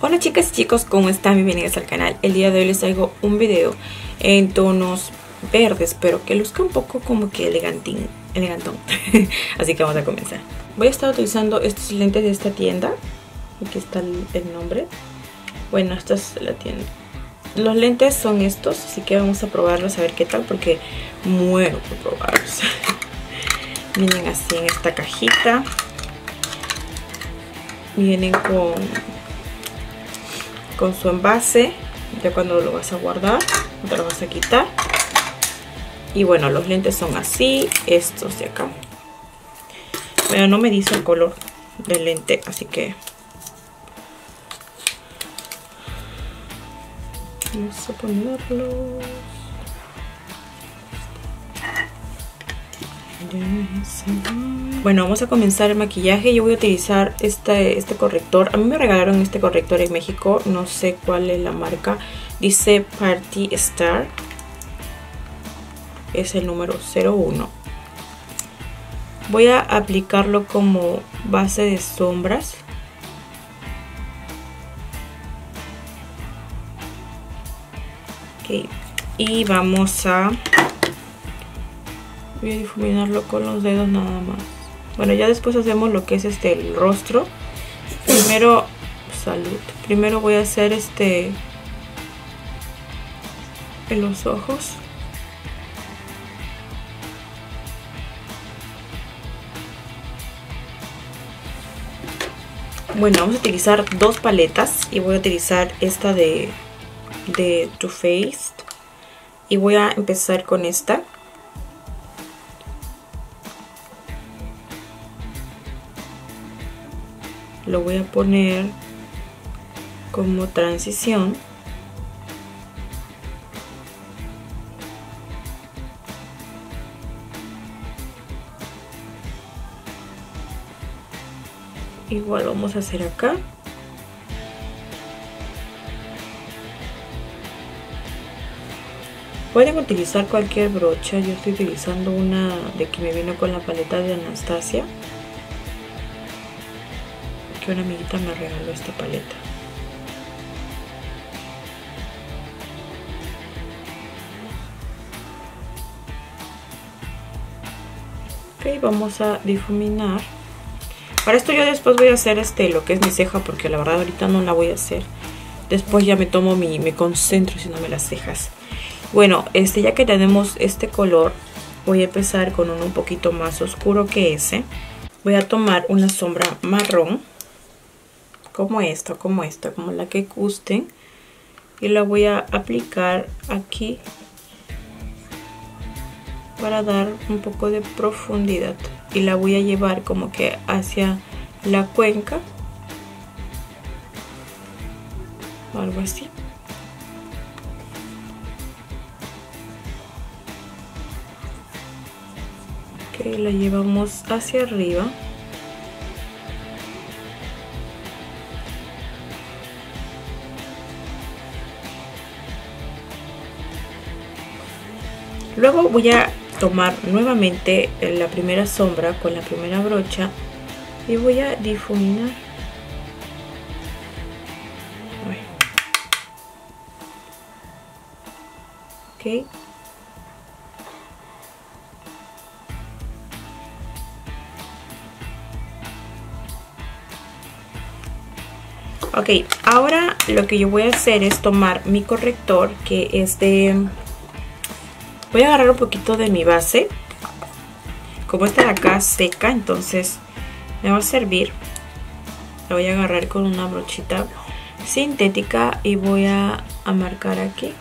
Hola chicas y chicos, ¿cómo están? Bienvenidos al canal. El día de hoy les traigo un video en tonos verdes, pero que luzca un poco como que elegantón. Así que vamos a comenzar. Voy a estar utilizando estos lentes de esta tienda. Aquí está el nombre. Bueno, esta es la tienda. Los lentes son estos, así que vamos a probarlos a ver qué tal, porque muero por probarlos. Vienen así en esta cajita. Vienen con su envase. Ya cuando lo vas a guardar, te lo vas a quitar. Y bueno, los lentes son así, estos de acá. Pero no me dice el color del lente, así que vamos a ponerlos. Bueno, vamos a comenzar el maquillaje. Yo voy a utilizar este corrector. A mí me regalaron este corrector en México. No sé cuál es la marca. Dice Party Star. Es el número 01. Voy a aplicarlo como base de sombras. Ok. Y vamos a... voy a difuminarlo con los dedos nada más. Bueno, ya después hacemos lo que es el rostro. Primero, salud. Primero voy a hacer en los ojos. Bueno, vamos a utilizar dos paletas y voy a utilizar esta de Too Faced y voy a empezar con esta. Lo voy a poner como transición. Igual vamos a hacer acá. Pueden utilizar cualquier brocha. Yo estoy utilizando una de que me vino con la paleta de Anastasia, que una amiguita me regaló esta paleta. Ok, vamos a difuminar. Para esto yo después voy a hacer lo que es mi ceja, porque la verdad ahorita no la voy a hacer. Después ya me concentro haciéndome las cejas. Bueno, ya que tenemos este color, voy a empezar con uno un poquito más oscuro que ese. Voy a tomar una sombra marrón, como esta, como la que gusten, y la voy a aplicar aquí para dar un poco de profundidad, y la voy a llevar como que hacia la cuenca, algo así. Ok, la llevamos hacia arriba. Luego voy a tomar nuevamente la primera sombra con la primera brocha y voy a difuminar. Ok. Ok, ahora lo que yo voy a hacer es tomar mi corrector, que es voy a agarrar un poquito de mi base. Como esta de acá seca, entonces me va a servir. La voy a agarrar con una brochita sintética y voy a marcar aquí.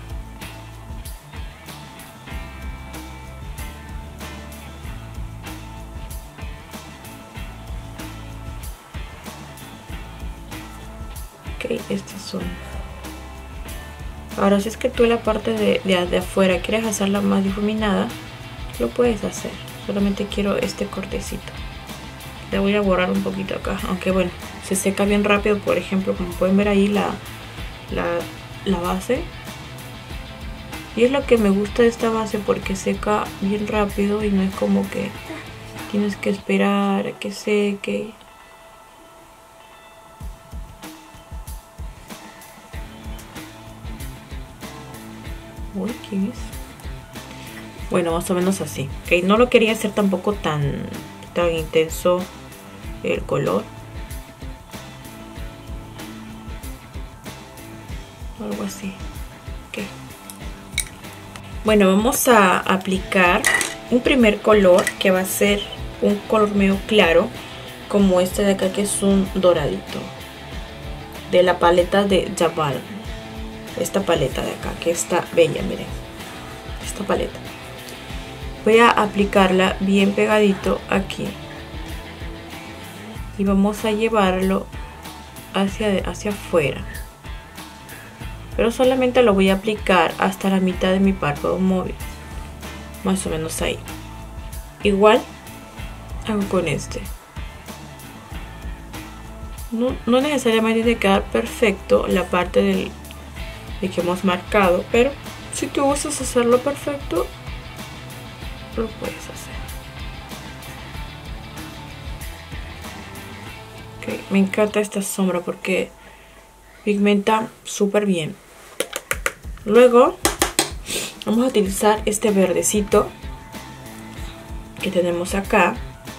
Ok, estos son. Ahora, si es que tú la parte de afuera quieres hacerla más difuminada, lo puedes hacer. Solamente quiero este cortecito. Le voy a borrar un poquito acá, aunque bueno, se seca bien rápido. Por ejemplo, como pueden ver ahí la base. Y es lo que me gusta de esta base, porque seca bien rápido y no es como que tienes que esperar a que seque. Uy, ¿quién es? Bueno, más o menos así. Ok, no lo quería hacer tampoco tan intenso el color. Algo así. Ok. Bueno, vamos a aplicar un primer color que va a ser un color medio claro, como este de acá, que es un doradito, de la paleta de Jabal. Esta paleta de acá, que está bella, miren. Esta paleta. Voy a aplicarla bien pegadito aquí. Y vamos a llevarlo hacia afuera. Pero solamente lo voy a aplicar hasta la mitad de mi párpado móvil. Más o menos ahí. Igual hago con este. No necesariamente tiene que quedar perfecto la parte de que hemos marcado, pero si tú gustas hacerlo perfecto, lo puedes hacer. Okay, me encanta esta sombra porque pigmenta súper bien. Luego vamos a utilizar este verdecito que tenemos acá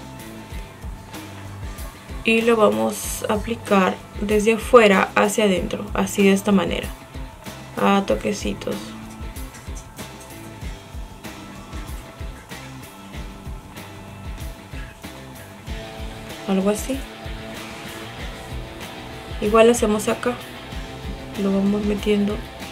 y lo vamos a aplicar desde afuera hacia adentro, así de esta manera, a toquecitos. Algo así. Igual hacemos acá, lo vamos metiendo.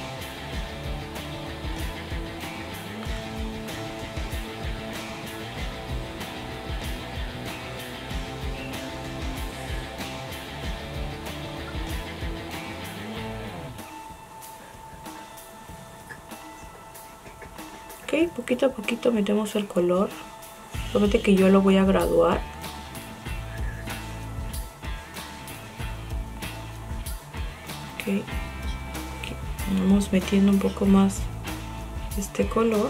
Ok, poquito a poquito metemos el color. Solamente que yo lo voy a graduar. Ok, vamos metiendo un poco más este color.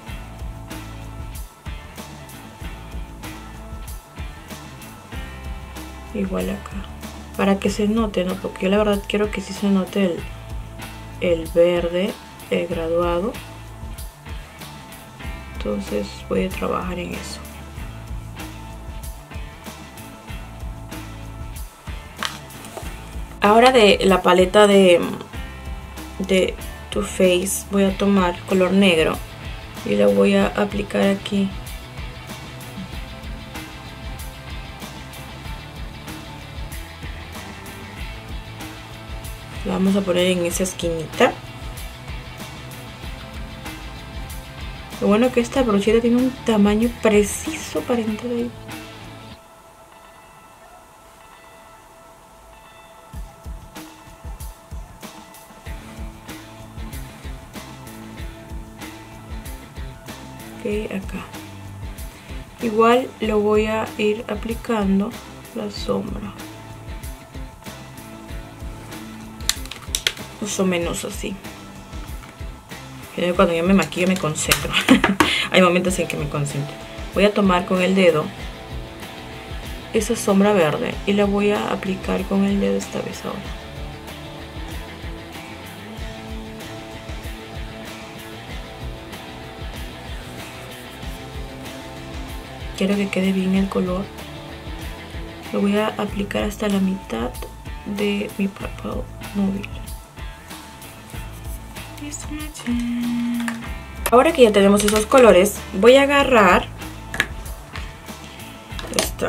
Igual acá, para que se note, ¿no? Porque yo la verdad quiero que sí se note el verde, el graduado. Entonces voy a trabajar en eso. Ahora de la paleta de Too Faced voy a tomar color negro y lo voy a aplicar aquí. Lo vamos a poner en esa esquinita. Lo bueno que esta brocheta tiene un tamaño preciso para entrar ahí. Ok, acá. Igual lo voy a ir aplicando la sombra. Más o menos así. Cuando yo me maquillo me concentro. Hay momentos en que me concentro. Voy a tomar con el dedo esa sombra verde y la voy a aplicar con el dedo esta vez ahora. Quiero que quede bien el color. Lo voy a aplicar hasta la mitad de mi párpado móvil. Ahora que ya tenemos esos colores, voy a agarrar esta,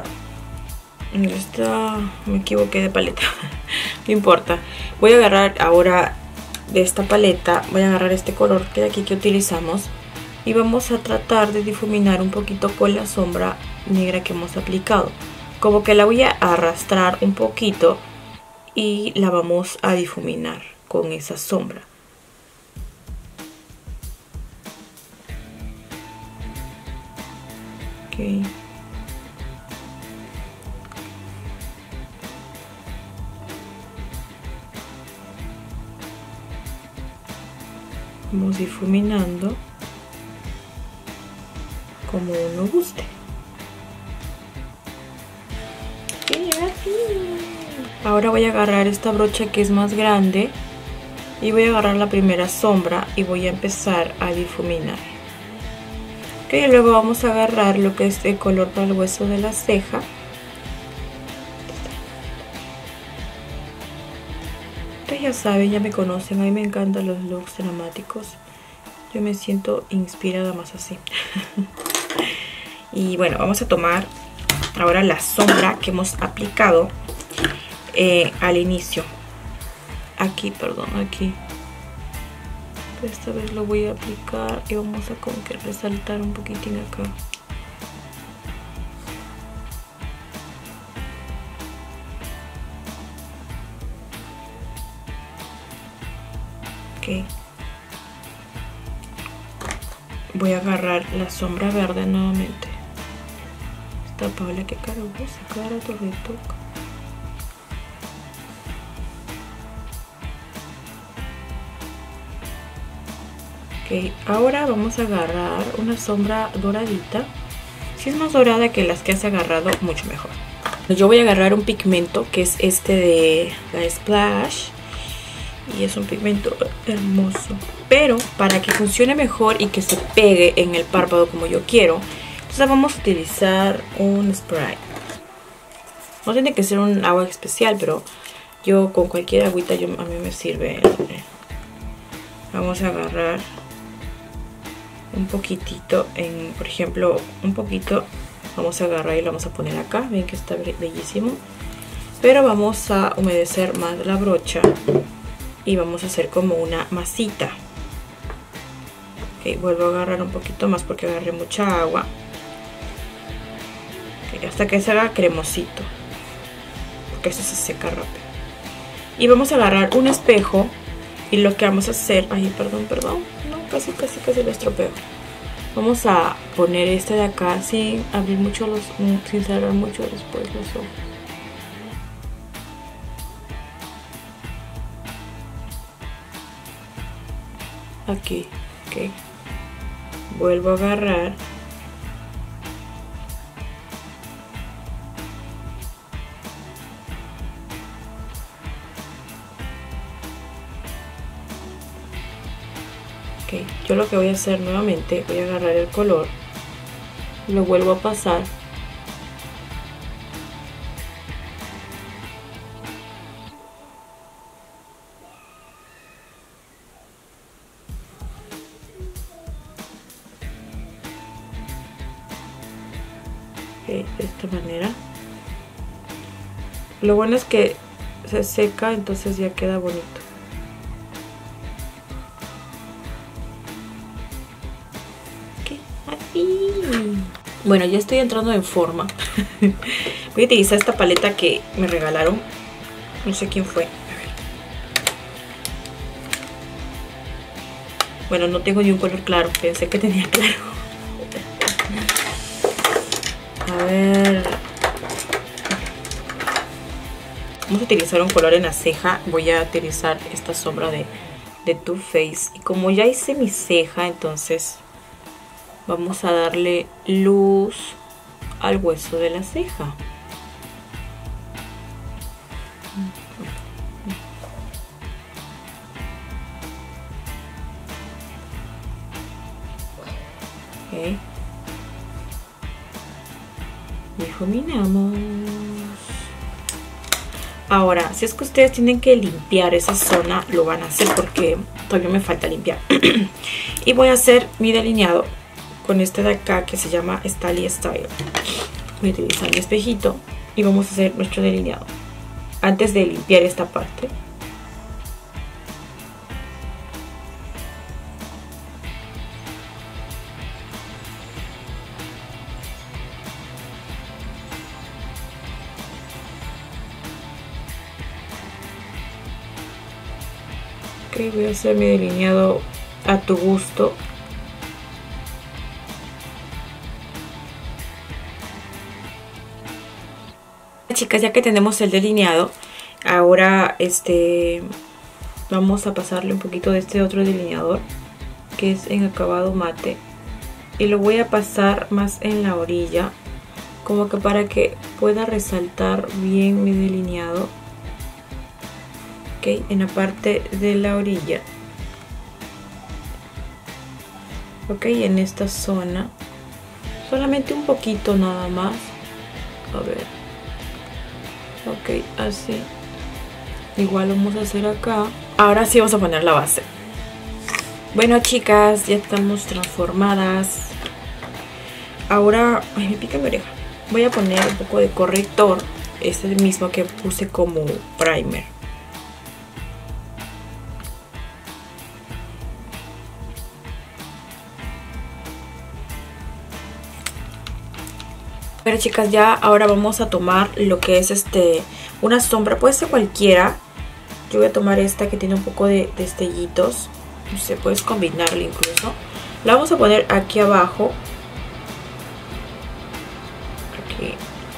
me equivoqué de paleta, no importa. Voy a agarrar ahora de esta paleta, voy a agarrar este color que de aquí que utilizamos y vamos a tratar de difuminar un poquito con la sombra negra que hemos aplicado. Como que la voy a arrastrar un poquito y la vamos a difuminar con esa sombra. Okay. Vamos difuminando como uno guste. Ahora voy a agarrar esta brocha que es más grande y voy a agarrar la primera sombra y voy a empezar a difuminar. Ok, luego vamos a agarrar lo que es el color para el hueso de la ceja. Ustedes ya saben, ya me conocen, a mí me encantan los looks dramáticos. Yo me siento inspirada más así. Y bueno, vamos a tomar ahora la sombra que hemos aplicado al inicio. Aquí, perdón, aquí. Esta vez lo voy a aplicar y vamos a como que resaltar un poquitín acá. Ok. Voy a agarrar la sombra verde nuevamente. Esta Paula, qué cara usa, cada rato retoca. Ok, ahora vamos a agarrar una sombra doradita. Si es más dorada que las que has agarrado, mucho mejor. Yo voy a agarrar un pigmento que es este de la Splash. Y es un pigmento hermoso. Pero para que funcione mejor y que se pegue en el párpado como yo quiero, entonces vamos a utilizar un spray. No tiene que ser un agua especial, pero yo con cualquier agüita a mí me sirve. Vamos a agarrar un poquitito, por ejemplo, un poquito. Vamos a agarrar y lo vamos a poner acá. Ven que está bellísimo. Pero vamos a humedecer más la brocha. Y vamos a hacer como una masita. Ok, vuelvo a agarrar un poquito más porque agarré mucha agua. Okay, hasta que se haga cremosito. Porque eso se seca rápido. Y vamos a agarrar un espejo. Y lo que vamos a hacer... Ay, perdón. No, casi lo estropeo. Vamos a poner este de acá sin abrir mucho sin cerrar mucho después los ojos. Aquí, ok. Vuelvo a agarrar. Ok, yo lo que voy a hacer nuevamente, voy a agarrar el color, lo vuelvo a pasar. De esta manera. Lo bueno es que se seca, entonces ya queda bonito. Okay, así. Bueno, ya estoy entrando en forma. Voy a utilizar esta paleta que me regalaron. No sé quién fue. Bueno, no tengo ni un color claro. Pensé que tenía claro. A ver, vamos a utilizar un color en la ceja. Voy a utilizar esta sombra de Too Faced. Y como ya hice mi ceja, entonces vamos a darle luz al hueso de la ceja. Ok. Difuminamos. Ahora, si es que ustedes tienen que limpiar esa zona, lo van a hacer porque todavía me falta limpiar. Y voy a hacer mi delineado con este de acá que se llama Style Style. Voy a utilizar mi espejito y vamos a hacer nuestro delineado antes de limpiar esta parte. Ok, voy a hacer mi delineado a tu gusto. Chicas, ya que tenemos el delineado, ahora vamos a pasarle un poquito de este otro delineador que es en acabado mate y lo voy a pasar más en la orilla, como que para que pueda resaltar bien mi delineado. Ok, Ok, en la parte de la orilla. Ok, en esta zona. Solamente un poquito nada más. A ver. Ok, así. Igual vamos a hacer acá. Ahora sí vamos a poner la base. Bueno, chicas, ya estamos transformadas. Ahora, ay, me pica mi oreja. Voy a poner un poco de corrector. Este es el mismo que puse como primer. Bueno, chicas, ya ahora vamos a tomar lo que es una sombra. Puede ser cualquiera. Yo voy a tomar esta que tiene un poco de destellitos. No sé, puedes combinarla incluso. La vamos a poner aquí abajo. Aquí.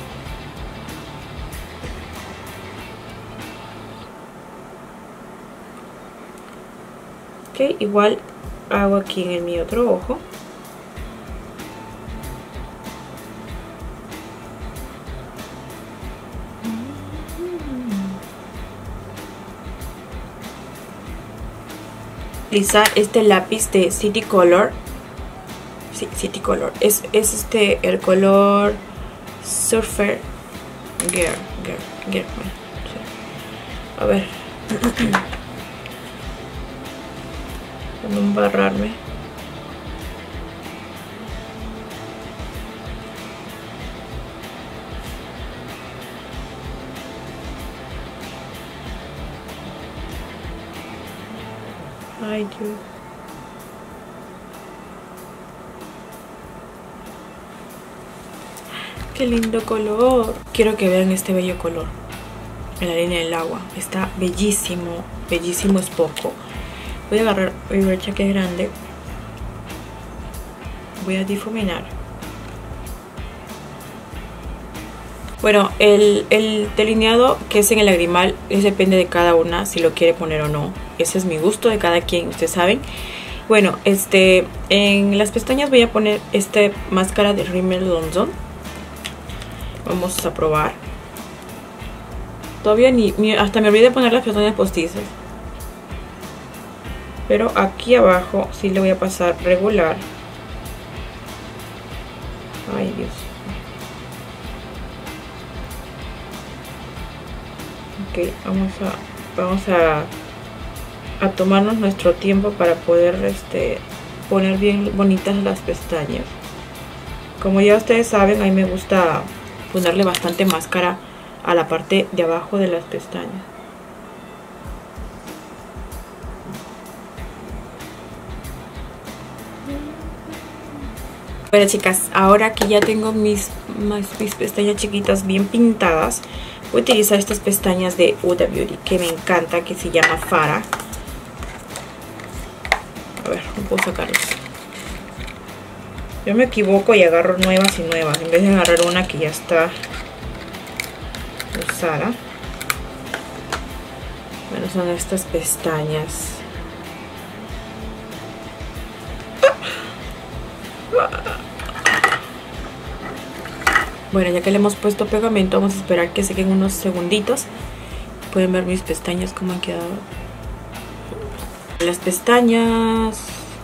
Ok, igual hago aquí en mi otro ojo. Utilizar este lápiz de City Color. Sí, City Color. Es el color Surfer Girl. Bueno, sí. A ver. Para no embarrarme. Ay, Dios. Qué lindo color. Quiero que vean este bello color en la línea del agua. Está bellísimo. Bellísimo es poco. Voy a agarrar mi brocha que es grande. Voy a difuminar. Bueno, el delineado que es en el lagrimal depende de cada una si lo quiere poner o no. Ese es mi gusto de cada quien, ustedes saben. Bueno, en las pestañas voy a poner esta máscara de Rimmel London. Vamos a probar. Todavía hasta me olvidé de poner las pestañas postizas. Pero aquí abajo sí le voy a pasar regular. Ay, Dios. Ok, vamos a tomarnos nuestro tiempo para poder poner bien bonitas las pestañas. Como ya ustedes saben, a mí me gusta ponerle bastante máscara a la parte de abajo de las pestañas. Bueno, chicas, ahora que ya tengo mis pestañas chiquitas bien pintadas, voy a utilizar estas pestañas de Huda Beauty que me encanta, que se llama Farah. A ver, no puedo sacarlas. Yo me equivoco y agarro nuevas y nuevas en vez de agarrar una que ya está usada. Bueno, son estas pestañas. Bueno, ya que le hemos puesto pegamento, vamos a esperar que sequen unos segunditos. Pueden ver mis pestañas cómo han quedado. Las pestañas.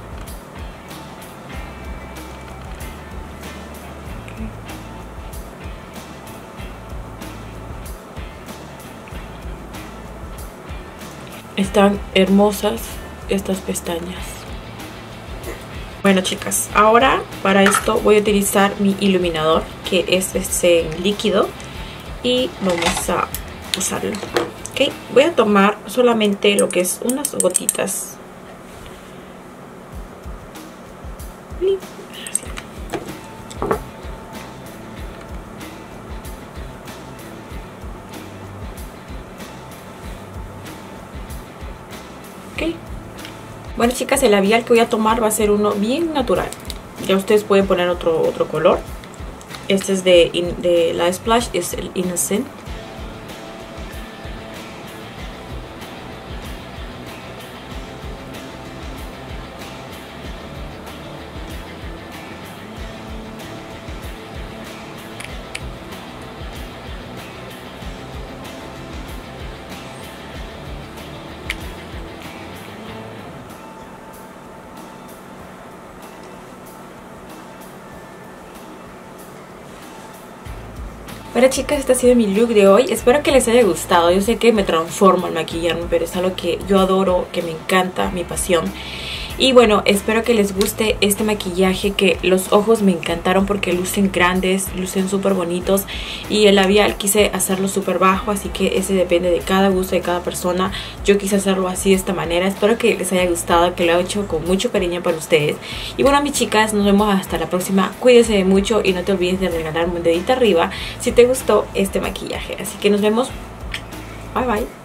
Están hermosas estas pestañas. Bueno, chicas, ahora para esto voy a utilizar mi iluminador, que es líquido, y vamos a usarlo. Ok, voy a tomar solamente lo que es unas gotitas. Ok. Bueno, chicas, el labial que voy a tomar va a ser uno bien natural. Ya ustedes pueden poner otro color. Este es de la Splash, es el Innocent. Bueno chicas, este ha sido mi look de hoy. Espero que les haya gustado. Yo sé que me transformo al maquillarme, pero es algo que yo adoro, que me encanta, mi pasión. Y bueno, espero que les guste este maquillaje, que los ojos me encantaron porque lucen grandes, lucen súper bonitos. Y el labial quise hacerlo súper bajo, así que ese depende de cada gusto de cada persona. Yo quise hacerlo así, de esta manera. Espero que les haya gustado, que lo he hecho con mucho cariño para ustedes. Y bueno, mis chicas, nos vemos hasta la próxima. Cuídense mucho y no te olvides de regalarme un dedito arriba si te gustó este maquillaje. Así que nos vemos. Bye bye.